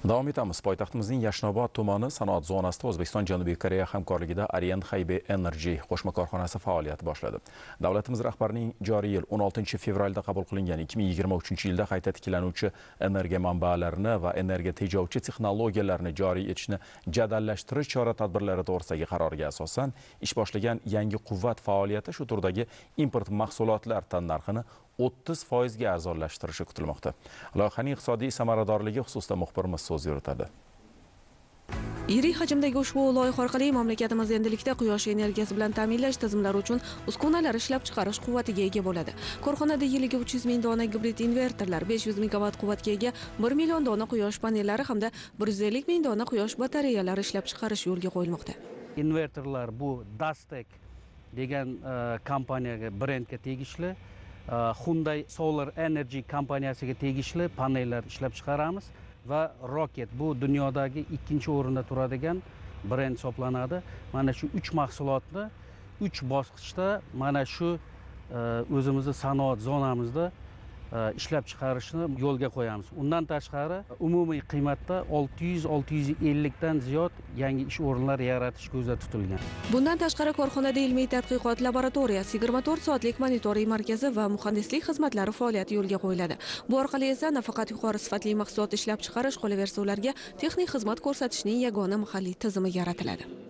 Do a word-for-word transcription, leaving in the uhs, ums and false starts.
Davom etamiz. Poytaxtimizning Yashnobod tumani sanoat zonasida O'zbekiston Janubiy Koreya hamkorligida Orient High Energy qo'shma korxonasi faoliyat boshladi. Davlatimiz rahbarining joriy yil o'n oltinchi fevralda qabul qilingan ikki ming yigirma uchinchi yilda qayta tiklanuvchi energiya manbalarini va energiya tejovchi texnologiyalarni joriy etishni jadallashtirish chora-tadbirlari to'g'risidagi qarorga asosan ish boshlagan yangi quvvat faoliyati shu turdagi import mahsulotlar tannarxini o'ttiz foizga arzonlashtirishi kutilmoqda. Loyihaning iqtisodiy samaradorligi xususida muxbirimiz so'z yuritadi. Yirik hajmdagi ushbu loyiha orqali mamlakatimiz endilikda quyosh energiyasi bilan ta'minlash tizimlari uchun uskunalar ishlab chiqarish quvvatiga ega bo'ladi. Korxonada yiliga uch yuz ming dona gibrid invertorlar, besh yuz megawatt quvvatga ega bir million dona quyosh panellari hamda bir yuz ellik ming dona quyosh batareyalari ishlab chiqarish yo'lga qo'yilmoqda. Invertorlar bu Dastek degan kompaniyaga, brendga tegishli. Hyundai Solar Energy kompaniyasiga tegishli panellar ishlab chiqaramiz va Rocket bu dunyodagi ikkinchi o'rinda turadigan brend hisoblanadi. Mana shu uch mahsulotni uch bosqichda mana shu o'zimizning sanoat zonamizda ishlab chiqarishni yo'lga qo'yamiz. Undan tashqari umumiy qiymatda olti yuz olti yuz ellik dan ziyod yangi ish o'rinlari yaratish ko'zda tutilgan. Bundan tashqari korxonada ilmiy tadqiqot laboratoriyasi, yigirma to'rt soatlik monitoring markazi va muhandislik xizmatlari faoliyati yo'lga qo'yiladi. Bu orqali esa nafaqat yuqori sifatli mahsulot ishlab chiqarish, qolaversa ularga texnik xizmat ko'rsatishning yagona mahalliy tizimi yaratiladi.